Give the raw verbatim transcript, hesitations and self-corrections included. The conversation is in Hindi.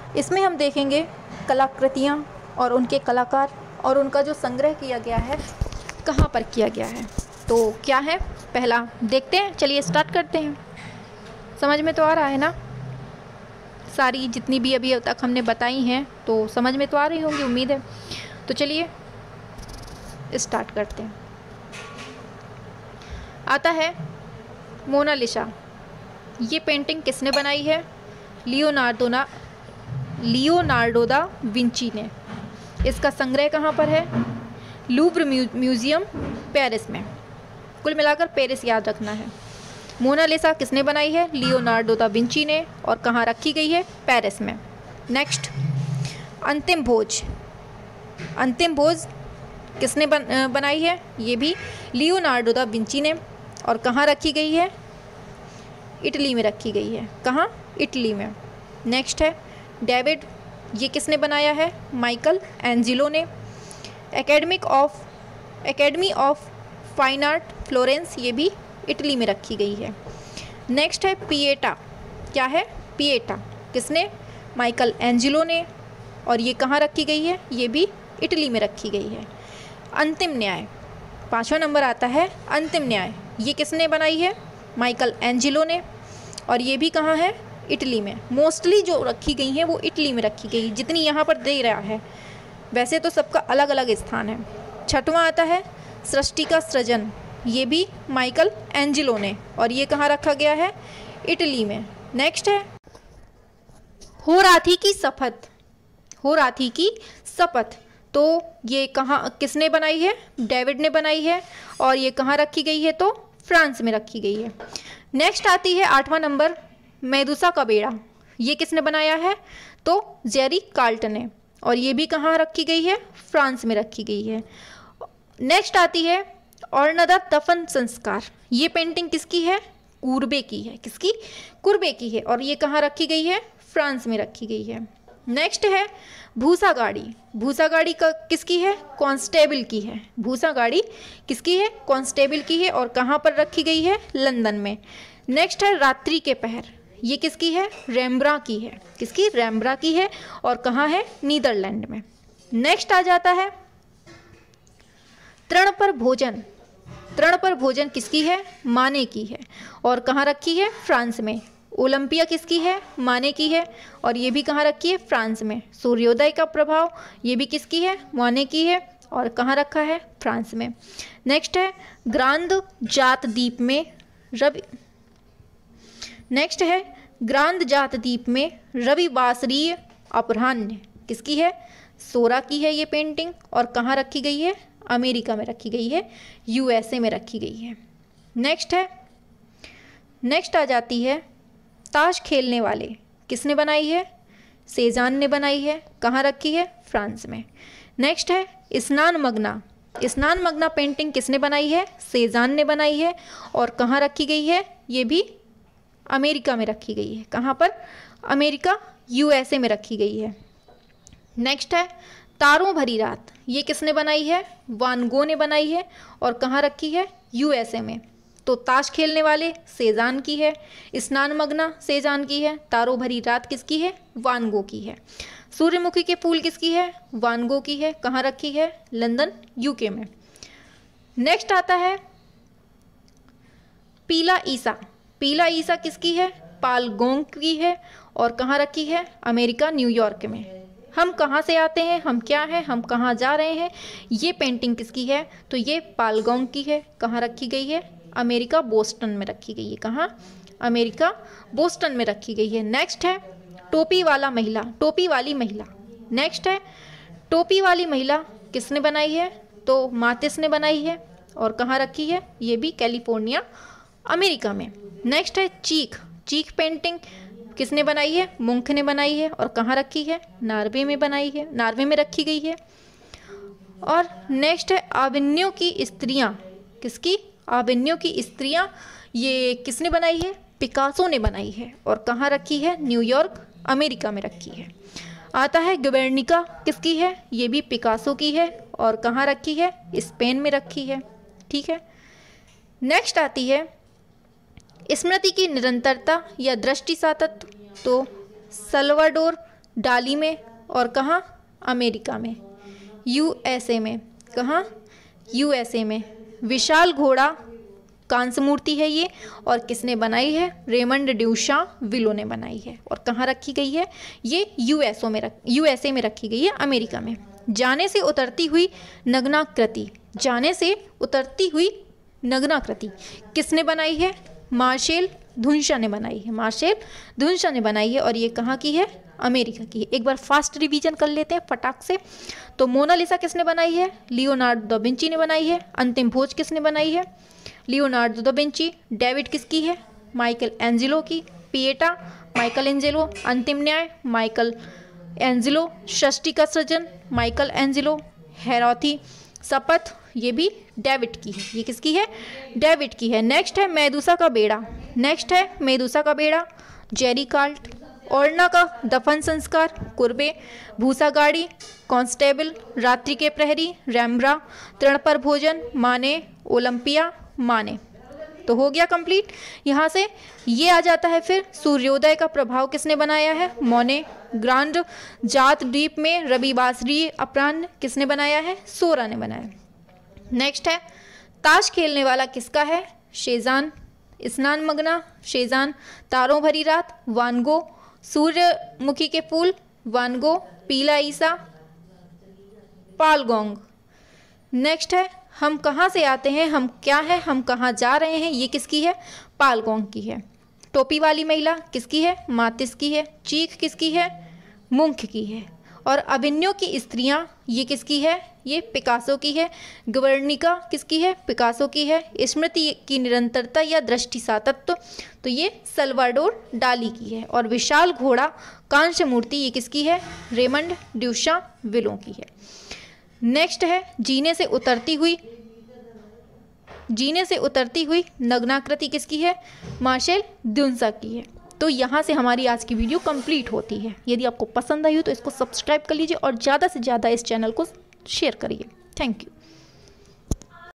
इसमें हम देखेंगे कलाकृतियाँ और उनके कलाकार और उनका जो संग्रह किया गया है कहाँ पर किया गया है। तो क्या है पहला देखते हैं, चलिए स्टार्ट करते हैं। समझ में तो आ रहा है ना, सारी जितनी भी अभी तक हमने बताई हैं तो समझ में तो आ रही होंगी, उम्मीद है। तो चलिए स्टार्ट करते हैं। आता है मोनालिसा। ये पेंटिंग किसने बनाई है? लियोनार्डो ना लियोनार्डो दा विंची ने। इसका संग्रह कहाँ पर है? लूव्र म्यूजियम पेरिस में। कुल मिलाकर पेरिस याद रखना है। मोनालिसा किसने बनाई है? लियोनार्डो दा विंची ने। और कहाँ रखी गई है? पेरिस में। नेक्स्ट, अंतिम भोज। अंतिम भोज किसने बन, बनाई है? ये भी लियोनार्डो दा विंची ने। और कहाँ रखी गई है? इटली में रखी गई है। कहाँ? इटली में। नेक्स्ट है डेविड। ये किसने बनाया है? माइकल एंजिलो ने। Academic of academy of fine art Florence, ये भी इटली में रखी गई है। नेक्स्ट है पिएटा। क्या है? पिएटा किसने? माइकल एंजिलो ने। और ये कहाँ रखी गई है? ये भी इटली में रखी गई है। अंतिम न्याय, पाँचवा नंबर आता है अंतिम न्याय। ये किसने बनाई है? माइकल एंजिलो ने। और ये भी कहाँ है? इटली में। मोस्टली जो रखी गई हैं वो इटली में रखी गई, जितनी यहाँ पर दे रहा है। वैसे तो सबका अलग अलग स्थान है। छठवां आता है सृष्टि का सृजन। ये भी माइकल एंजिलो ने। और ये कहाँ रखा गया है? इटली में। नेक्स्ट है होराथी की शपथ। होराथी की शपथ, तो ये कहाँ किसने बनाई है? डेविड ने बनाई है। और ये कहाँ रखी गई है? तो फ्रांस में रखी गई है। नेक्स्ट आती है आठवां नंबर मेदुसा का बेड़ा। ये किसने बनाया है? तो जेरी कार्ल्टन ने। और ये भी कहाँ रखी गई है? फ्रांस में रखी गई है। नेक्स्ट आती है औरनदा दफन संस्कार। ये पेंटिंग किसकी है? कुर्बे की है। किसकी? कुर्बे की है। और ये कहाँ रखी गई है? फ्रांस में रखी गई है। नेक्स्ट है भूसा गाड़ी। भूसा गाड़ी का किसकी है? कांस्टेबल की है। भूसा गाड़ी किसकी है? कांस्टेबल की है। और कहाँ पर रखी गई है? लंदन में। नेक्स्ट है रात्रि के पहर। ये किसकी है? रेम्ब्रा की है। किसकी? रेम्ब्रा की है। और कहाँ है? नीदरलैंड में। नेक्स्ट आ जाता है तृण पर भोजन। तृण पर भोजन किसकी है? माने की है। और कहाँ रखी है? फ्रांस में। ओलंपिया किसकी है? माने की है। और ये भी कहाँ रखी है? फ्रांस में। सूर्योदय का प्रभाव, ये भी किसकी है? माने की है। और कहाँ रखा है? फ्रांस में। नेक्स्ट है ग्रांद जात द्वीप में रवि नेक्स्ट है ग्रांद जात द्वीप में रविवासरीय अपराह्न। किसकी है? सोरा की है ये पेंटिंग। और कहाँ रखी गई है? अमेरिका में रखी गई है, यूएसए में रखी गई है। नेक्स्ट है नेक्स्ट आ जाती है ताश खेलने वाले। किसने बनाई है? सेजान ने बनाई है। कहाँ रखी है? फ्रांस में। नेक्स्ट है स्नान मग्ना। स्नान मग्ना पेंटिंग किसने बनाई है? सेजान ने बनाई है। और कहाँ रखी गई है? ये भी अमेरिका में रखी गई है। कहाँ पर? अमेरिका, यूएसए में रखी गई है। नेक्स्ट है तारों भरी रात। ये किसने बनाई है? वान गो ने बनाई है। और कहाँ रखी है? यूएसए में। तो ताश खेलने वाले सेजान की है, स्नान मग्ना सेजान की है, तारों भरी रात किसकी है? वान गो की है। सूर्यमुखी के फूल किसकी है? वान गो की है। कहाँ रखी है? लंदन, यूके में। नेक्स्ट आता है पीला ईसा। पीला ईसा किसकी है? पाल गोंग की है। और कहाँ रखी है? अमेरिका, न्यूयॉर्क में। हम कहाँ से आते हैं, हम क्या हैं, हम कहाँ जा रहे हैं, ये पेंटिंग किसकी है? तो ये पाल गोंग की है। कहाँ रखी गई है? अमेरिका, बोस्टन में रखी गई है। कहाँ? अमेरिका, बोस्टन में रखी गई है। नेक्स्ट है टोपी वाला महिला टोपी वाली महिला। नेक्स्ट है टोपी वाली महिला किसने बनाई है? तो मातिस ने बनाई है। और कहाँ रखी है? ये भी कैलिफोर्निया, अमेरिका में। नेक्स्ट है चीख। चीख पेंटिंग किसने बनाई है? मुंख ने बनाई है। और कहाँ रखी है? नॉर्वे में बनाई है, नॉर्वे में रखी गई है। और नेक्स्ट है आविन्यों की स्त्रियाँ। किसकी? आविन्यों की स्त्रियाँ। ये किसने बनाई है? पिकासो ने बनाई है। और कहाँ रखी है? न्यूयॉर्क, अमेरिका में रखी है। आता है गुबेर्निका। किसकी है? ये भी पिकासो की है। और कहाँ रखी है? स्पेन में रखी है। ठीक है। नेक्स्ट आती है स्मृति की निरंतरता या दृष्टि सातत्य। तो सल्वाडोर डाली में और कहाँ, अमेरिका में, यूएसए में, कहाँ, यूएसए में। विशाल घोड़ा कांस्य मूर्ति है ये, और किसने बनाई है, रेमंड ड्यूशां विलो ने बनाई है। और कहाँ रखी गई है, ये यूएसओ में रख यूएसए में रखी गई है, अमेरिका में। जाने से उतरती हुई नग्नाकृति, जाने से उतरती हुई नग्नाकृति किसने बनाई है, मार्शेल धुनशा ने बनाई है, मार्शेल धुनशा ने बनाई है। और ये कहाँ की है, अमेरिका की है। एक बार फास्ट रिवीजन कर लेते हैं फटाक से। तो मोनालिसा किसने बनाई है, लियोनार्डो दा विंची ने बनाई है। अंतिम भोज किसने बनाई है, लियोनार्डो दा विंची। डेविड किसकी है, माइकल एंजेलो की। Pieta, Michelangelo. अंतिम न्याय, माइकल एंजेलो। षष्ठी का सृजन, माइकल एंजेलो। हेरोथी शपथ, ये भी डेविड की है। ये किसकी है, डेविड की है। नेक्स्ट है मेदुसा का बेड़ा, नेक्स्ट है मेदुसा का बेड़ा, जेरी कार्ल्ट। ओर्ना का दफन संस्कार, कुर्बे। भूसा गाड़ी, कांस्टेबल। रात्रि के प्रहरी, रैम्ब्रा। तृण पर भोजन, माने। ओलंपिया, माने। तो हो गया कंप्लीट। यहाँ से ये आ जाता है फिर सूर्योदय का प्रभाव किसने बनाया है, मोने। ग्रांड जात द्वीप में रविवासरीय अपराह्न किसने बनाया है, सोरा ने बनाया। नेक्स्ट है ताश खेलने वाला किसका है, शेजान। स्नान मगना, शेजान। तारों भरी रात, वान गो। सूर्यमुखी के फूल, वान गो। पीला ईसा, पाल गोंग। नेक्स्ट है हम कहाँ से आते हैं, हम क्या है, हम कहाँ जा रहे हैं, ये किसकी है, पाल गोंग की है। टोपी वाली महिला किसकी है, मातिस की है। चीख किसकी है, मुंख की है। और अभिन्यो की स्त्रियां, ये किसकी है, ये पिकासो की है। गवर्णिका किसकी है, पिकासो की है। स्मृति की निरंतरता या दृष्टि सातत्व, तो ये सल्वाडोर डाली की है। और विशाल घोड़ा कांस्य मूर्ति, ये किसकी है, रेमंड ड्यूशां विलो की है। नेक्स्ट है जीने से उतरती हुई जीने से उतरती हुई नग्नाकृति किसकी है, मार्शेल धुनशा की है। तो यहाँ से हमारी आज की वीडियो कंप्लीट होती है। यदि आपको पसंद आई हो तो इसको सब्सक्राइब कर लीजिए और ज़्यादा से ज़्यादा इस चैनल को शेयर करिए। Thank you.